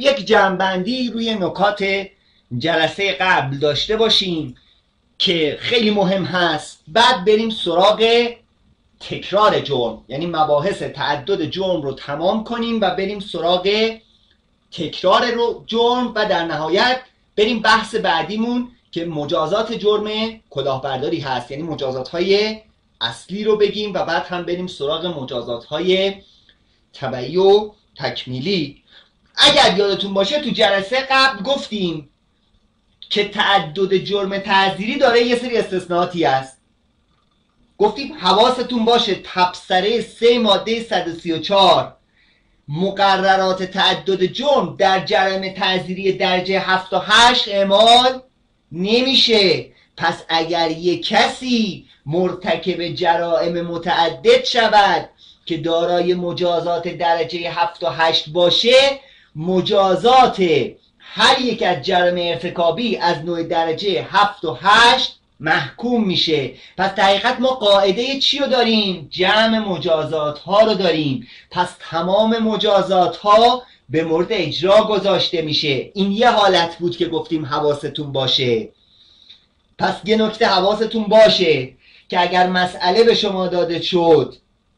یک جمع‌بندی روی نکات جلسه قبل داشته باشیم که خیلی مهم هست. بعد بریم سراغ تکرار جرم، یعنی مباحث تعدد جرم رو تمام کنیم و بریم سراغ تکرار جرم و در نهایت بریم بحث بعدیمون که مجازات جرم کلاهبرداری هست، یعنی مجازات‌های اصلی رو بگیم و بعد هم بریم سراغ مجازات‌های تبعی و تکمیلی. اگر یادتون باشه تو جلسه قبل گفتیم که تعدد جرم تعزیری داره یه سری استثناءاتی هست. گفتیم حواستون باشه تبصره 3 ماده 134 مقررات تعدد جرم در جرائم تعزیری درجه 7 و 8 اعمال نمیشه. پس اگر یک کسی مرتکب جرائم متعدد شود که دارای مجازات درجه 7 و 8 باشه، مجازات هر یک از جرائم ارتکابی از نوع درجه 7 و 8 محکوم میشه. پس در حقیقت ما قاعده چی رو داریم؟ جمع مجازات ها رو داریم. پس تمام مجازات ها به مورد اجرا گذاشته میشه. این یه حالت بود که گفتیم حواستون باشه. پس یه نکته حواستون باشه که اگر مسئله به شما داده شد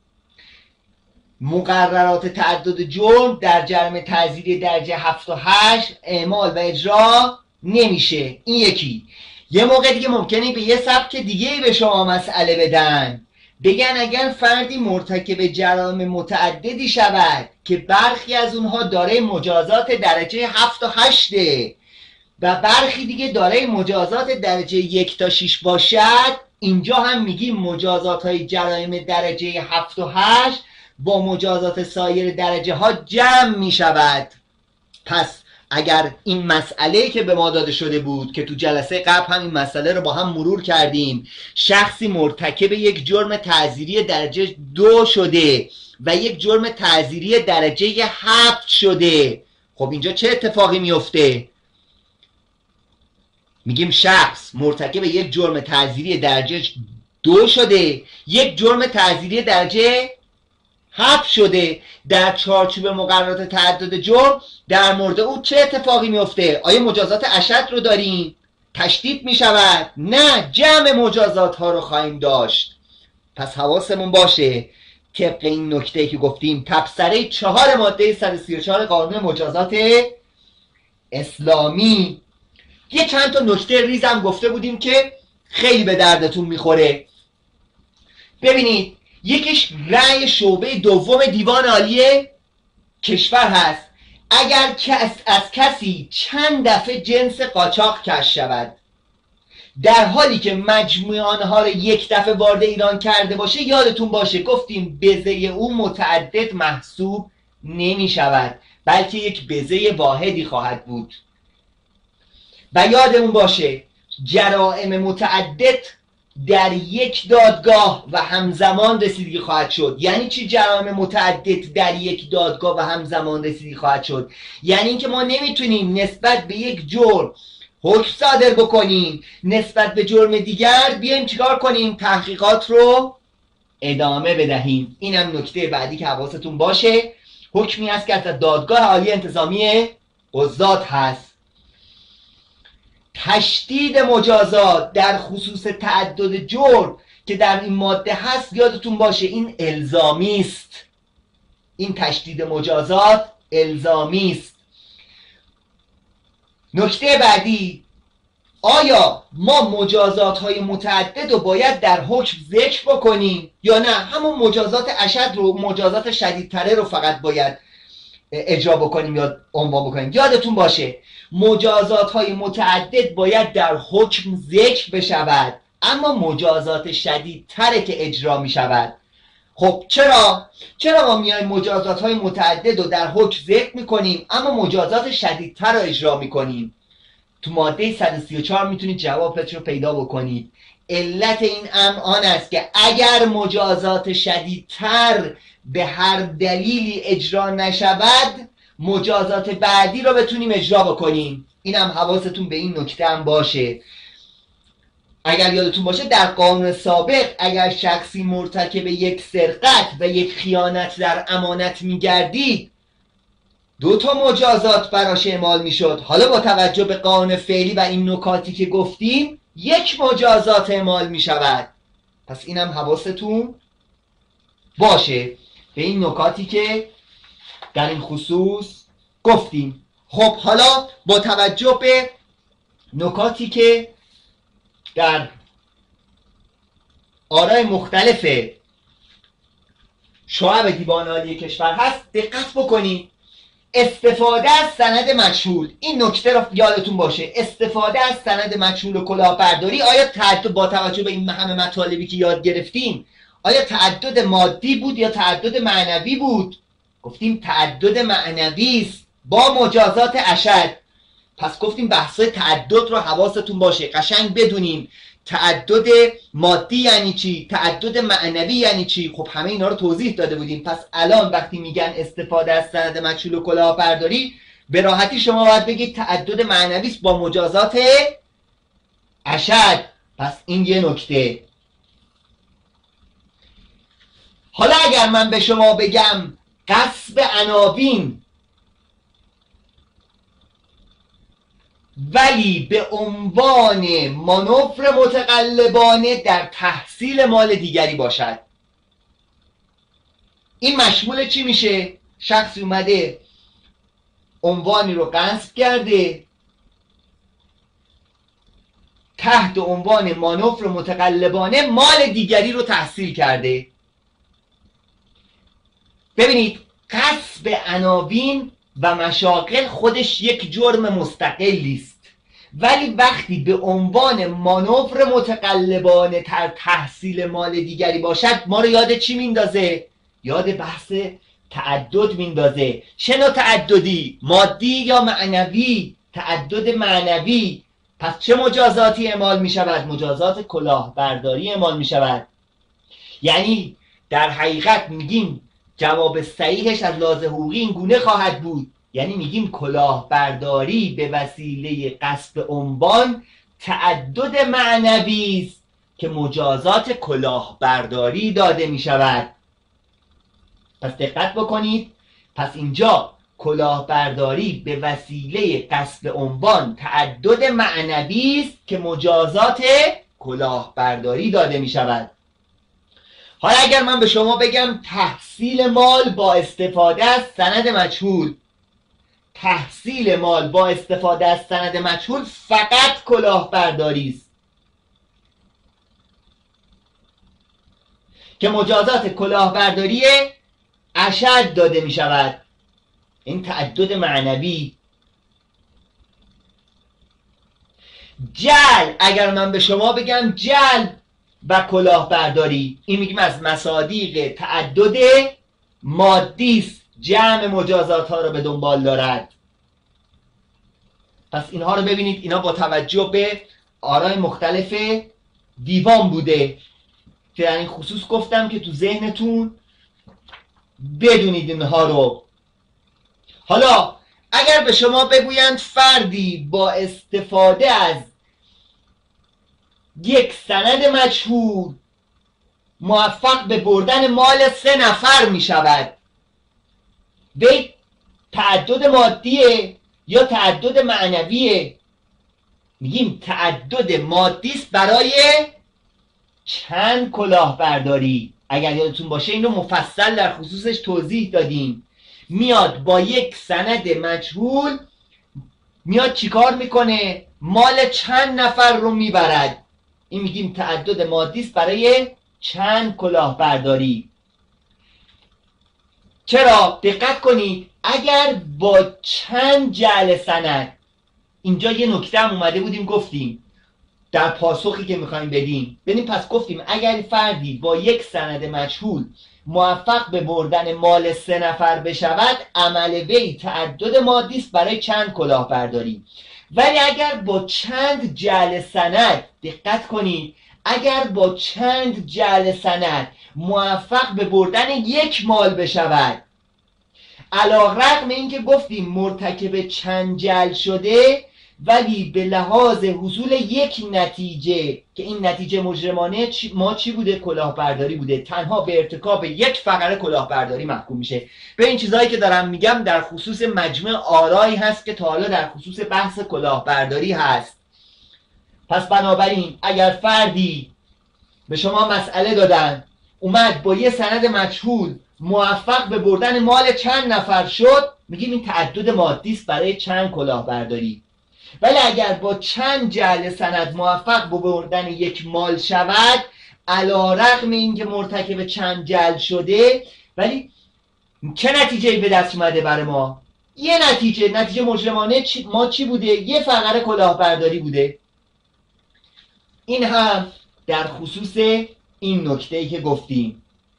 مقررات تعدد جرم در جرم تعزیری درجه 7 و 8 اعمال و اجرا نمیشه، این یکی. یه موقع دیگه ممکنه به یه سبک دیگه به شما مسئله بدن، بگن اگر فردی مرتکب جرائم متعددی شود که برخی از اونها دارای مجازات درجه 7 و 8 و برخی دیگه دارای مجازات درجه 1 تا 6 باشد، اینجا هم میگیم مجازات های جرائم درجه 7 و 8 با مجازات سایر درجه ها جمع می شود. پس اگر این مسئله که به ما داده شده بود که تو جلسه قبل هم این مسئله رو با هم مرور کردیم، شخصی مرتکب یک جرم تعزیری درجه 2 شده و یک جرم تعزیری درجه 7 شده، خب اینجا چه اتفاقی میفته؟ میگیم شخص مرتکب یک جرم تعزیری درجه 2 شده، یک جرم تعزیری درجه 7 شده. در چارچوب مقررات تعدد جرم در مورد او چه اتفاقی میفته؟ آیا مجازات اشد رو داریم؟ تشدید میشود؟ نه، جمع مجازات ها رو خواهیم داشت. پس حواسمون باشه طبق این نکته که گفتیم تبصره 4 ماده 134 قانون مجازات اسلامی. یه چند تا نکته ریزم گفته بودیم که خیلی به دردتون میخوره. ببینید، یکیش رأی شعبه دوم دیوان عالی کشور هست. اگر از کسی چند دفعه جنس قاچاق کشف شود در حالی که مجموع آنها رو یک دفعه وارد ایران کرده باشه، یادتون باشه گفتیم بزه او متعدد محسوب نمی شود، بلکه یک بزه واحدی خواهد بود. و یادمون باشه جرائم متعدد در یک دادگاه و همزمان رسیدگی خواهد شد. یعنی چی جرائم متعدد در یک دادگاه و همزمان رسیدگی خواهد شد؟ یعنی اینکه ما نمیتونیم نسبت به یک جرم حکم صادر بکنیم، نسبت به جرم دیگر بیایم چیکار کنیم؟ تحقیقات رو ادامه بدهیم. اینم نکته بعدی که حواستون باشه. حکمی هست که از دادگاه عالی انتظامی قضات هست. تشدید مجازات در خصوص تعدد جرم که در این ماده هست، یادتون باشه این الزامی است. این تشدید مجازات الزامی است. نکته بعدی، آیا ما مجازات های متعدد رو باید در حکم ذکر بکنیم یا نه همون مجازات اشد رو، مجازات شدیدتره رو فقط باید اجرا بکنیم یا عنوان بکنیم؟ یادتون باشه مجازات های متعدد باید در حکم ذکر بشود، اما مجازات شدیدتره که اجرا می شود. خب چرا ما میایم مجازات های متعدد رو در حکم ذکر می کنیم اما مجازات شدیدتر رو اجرا می کنیم؟ تو ماده 134 میتونید جوابش رو پیدا بکنید. علت این امر آن است که اگر مجازات شدیدتر به هر دلیلی اجرا نشود، مجازات بعدی رو بتونیم اجرا بکنیم. اینم حواستون به این نکته هم باشه. اگر یادتون باشه در قانون سابق اگر شخصی مرتکب یک سرقت و یک خیانت در امانت میگردید، دو تا مجازات براش اعمال میشد. حالا با توجه به قانون فعلی و این نکاتی که گفتیم یک مجازات اعمال میشود. پس اینم حواستون باشه به این نکاتی که در این خصوص گفتیم. خب حالا با توجه به نکاتی که در آرای مختلف شعب دیوان عالی کشور هست دقت بکنید. استفاده از سند مجهول، این نکته رو یادتون باشه، استفاده از سند مجهول و کلاهبرداری آیا تعدد با توجه به این همه مطالبی که یاد گرفتیم آیا تعدد مادی بود یا تعدد معنوی بود؟ گفتیم تعدد معنوی است با مجازات اشد. پس گفتیم بحثای تعدد رو حواستون باشه، قشنگ بدونیم تعدد مادی یعنی چی، تعدد معنوی یعنی چی. خب همه اینا رو توضیح داده بودیم. پس الان وقتی میگن استفاده از سند مجهول و کلاهبرداری به راحتی شما باید بگید تعدد معنوی است با مجازات اشد. پس این یه نکته. حالا اگر من به شما بگم غصب عناوین ولی به عنوان مانور متقلبانه در تحصیل مال دیگری باشد، این مشمول چی میشه؟ شخصی اومده عنوانی رو غصب کرده تحت عنوان مانور متقلبانه مال دیگری رو تحصیل کرده. ببینید غصب عناوین و مشاغل خودش یک جرم مستقلی است، ولی وقتی به عنوان مانور متقلبانه در تحصیل مال دیگری باشد ما رو یاد چی میندازه؟ یاد بحث تعدد میندازه. چه نوع تعددی؟ مادی یا معنوی؟ تعدد معنوی. پس چه مجازاتی اعمال می شود؟ مجازات کلاهبرداری اعمال می شود. یعنی در حقیقت میگیم جواب صحیحش از لحاظ حقوقی این گونه خواهد بود، یعنی میگیم کلاهبرداری به وسیله غصب عنوان تعدد معنوی است که مجازات کلاهبرداری داده می شود. پس دقت بکنید. پس اینجا کلاهبرداری به وسیله غصب عنوان تعدد معنوی است که مجازات کلاهبرداری داده می شود. حالا اگر من به شما بگم تحصیل مال با استفاده از سند مجهول، تحصیل مال با استفاده از سند مجهول فقط کلاهبرداری است که مجازات کلاهبرداری اشد داده می شود. این تعدد معنوی. جعل، اگر من به شما بگم جعل و کلاهبرداری، این میگیم از مصادیق تعدد مادی است، جمع مجازات ها رو به دنبال دارد. پس اینها رو ببینید، اینا با توجه به آرای مختلف دیوان بوده که در این خصوص گفتم که تو ذهنتون بدونید اینها رو. حالا اگر به شما بگویند فردی با استفاده از یک سند مجهول موفق به بردن مال 3 نفر می شود، وی تعدد مادیه یا تعدد معنویه؟ میگیم تعدد مادی است برای چند کلاهبرداری. اگر یادتون باشه اینو مفصل در خصوصش توضیح دادیم. میاد با یک سند مجهول میاد چیکار میکنه؟ مال چند نفر رو میبرد. این میگیم تعدد مادی است برای چند کلاهبرداری. چرا؟ دقت کنید، اگر با چند جعل سند، اینجا یه نکته هم اومده بودیم گفتیم در پاسخی که میخوایم بدیم. پس گفتیم اگر فردی با یک سند مجهول موفق به بردن مال 3 نفر بشود، عمل وی تعدد مادی است برای چند کلاهبرداری. ولی اگر با چند جعل سند، دقت کنید، اگر با چند جعل سند موفق به بردن یک مال بشود، علی‌رغم اینکه گفتیم مرتکب چند جعل شده، ولی به لحاظ حصول یک نتیجه که این نتیجه مجرمانه ما چی بوده؟ کلاهبرداری بوده. تنها به ارتکاب یک فقره کلاهبرداری محکوم میشه. به این چیزهایی که دارم میگم در خصوص مجموع آرایی هست که تا حالا در خصوص بحث کلاهبرداری هست. پس بنابراین اگر فردی به شما مسئله دادن اومد با یه سند مجهول موفق به بردن مال چند نفر شد، میگیم این تعدد مادی است برای چند کلاهبرداری. ولی اگر با چند جعل سند موفق به بردن یک مال شود، علی‌رغم اینکه مرتکب چند جعل شده، ولی چه نتیجه‌ای به دست اومده برای ما؟ یه نتیجه مجرمانه ما چی بوده؟ یه فقره کلاهبرداری بوده. این هم در خصوص این نکته‌ای که گفتیم.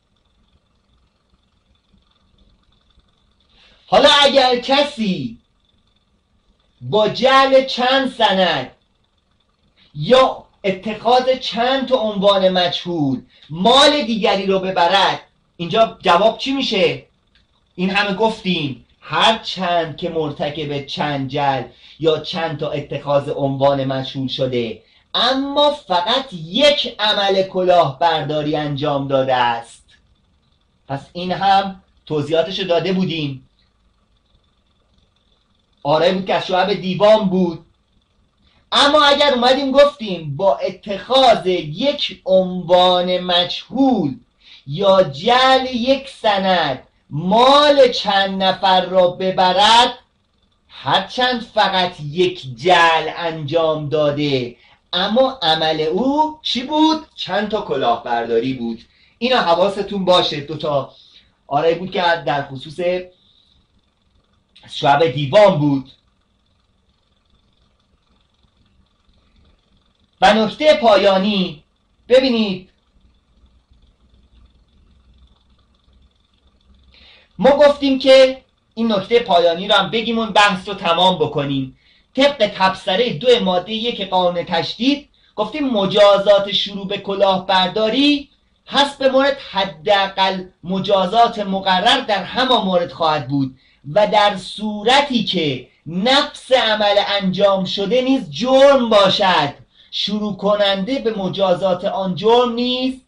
حالا اگر کسی با جعل چند سند یا اتخاذ چند تا عنوان مجهول مال دیگری رو ببرد، اینجا جواب چی میشه؟ این همه گفتیم هر چند که مرتکب چند جعل یا چند تا اتخاذ عنوان مجهول شده اما فقط یک عمل کلاهبرداری انجام داده است. پس این هم توضیحاتش داده بودیم. آره بود که از شعب دیوان بود. اما اگر اومدیم گفتیم با اتخاذ یک عنوان مجهول یا جعل یک سند مال چند نفر را ببرد، هرچند فقط یک جعل انجام داده اما عمل او چی بود؟ چند تا کلاهبرداری بود. اینا حواستون باشه. دوتا آره بود که در خصوص شعب دیوان بود. و نکته پایانی، ببینید ما گفتیم که این نکته پایانی رو هم بگیم و بحث رو تمام بکنیم. طبق تبصره 2 ماده 1 قانون تشدید گفتیم مجازات شروع به کلاهبرداری حسب مورد حداقل مجازات مقرر در همان مورد خواهد بود و در صورتی که نفس عمل انجام شده نیز جرم باشد، شروع کننده به مجازات آن جرم نیز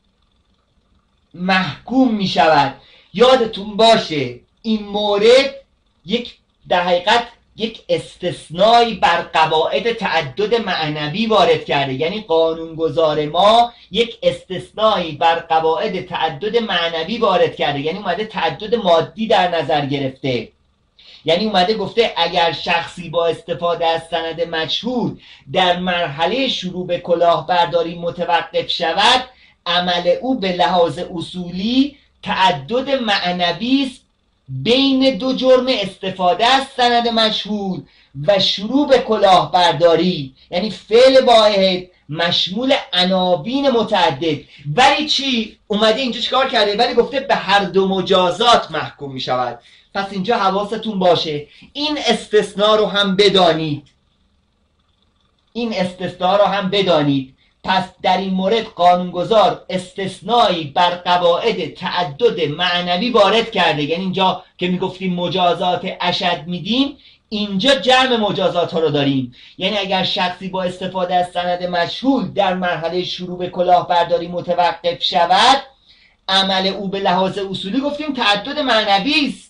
محکوم می شود. یادتون باشه این مورد در حقیقت یک استثنایی بر قواعد تعدد معنوی وارد کرده. یعنی قانونگذار ما یک استثنایی بر قواعد تعدد معنوی وارد کرده، یعنی اومده تعدد مادی در نظر گرفته. یعنی اومده گفته اگر شخصی با استفاده از سند مجهول در مرحله شروع به کلاهبرداری متوقف شود، عمل او به لحاظ اصولی تعدد معنوی است بین 2 جرم استفاده از سند مجهول و شروع به کلاهبرداری. یعنی فعل واحد مشمول عناوین متعدد. ولی چی؟ اومده اینجا چیکار کرده؟ ولی گفته به هر 2 مجازات محکوم می شود. پس اینجا حواستون باشه این استثناء رو هم بدانید. پس در این مورد قانونگذار استثنایی بر قواعد تعدد معنوی وارد کرده. یعنی اینجا که میگفتیم مجازات اشد میدیم، اینجا جمع مجازات ها رو داریم. یعنی اگر شخصی با استفاده از سند مجهول در مرحله شروع به کلاهبرداری متوقف شود، عمل او به لحاظ اصولی گفتیم تعدد معنوی است،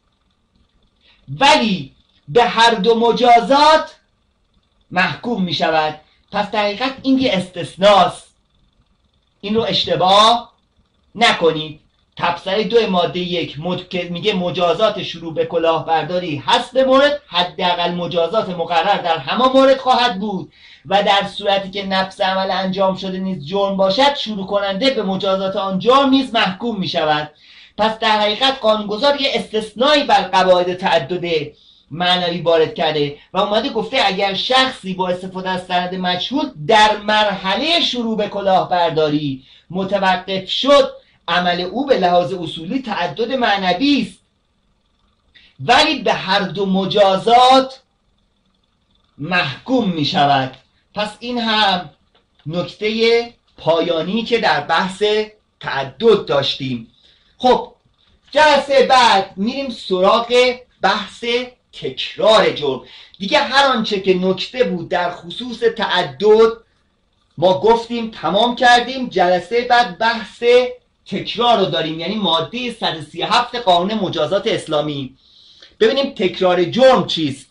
ولی به هر 2 مجازات محکوم می شود. پس در حقیقت این یه استثناست. این رو اشتباه نکنید. تبصره 2 ماده 1 که میگه مجازات شروع به کلاهبرداری حسب مورد حداقل مجازات مقرر در همان مورد خواهد بود و در صورتی که نفس عمل انجام شده نیز جرم باشد، شروع کننده به مجازات آن جرم نیز محکوم می شود. پس در حقیقت قانونگذار یه استثنایی بر قواعد تعدد معنوی وارد کرده و اومده گفته اگر شخصی با استفاده از سند مجهول در مرحله شروع به کلاهبرداری متوقف شد، عمل او به لحاظ اصولی تعدد معنوی است، ولی به هر 2 مجازات محکوم می شود. پس این هم نکته پایانی که در بحث تعدد داشتیم. خب جلسه بعد میریم سراغ بحث تکرار جرم. دیگه هر آنچه که نکته بود در خصوص تعدد ما گفتیم، تمام کردیم. جلسه بعد بحث تکرار رو داریم، یعنی ماده 137 قانون مجازات اسلامی. ببینیم تکرار جرم چیست.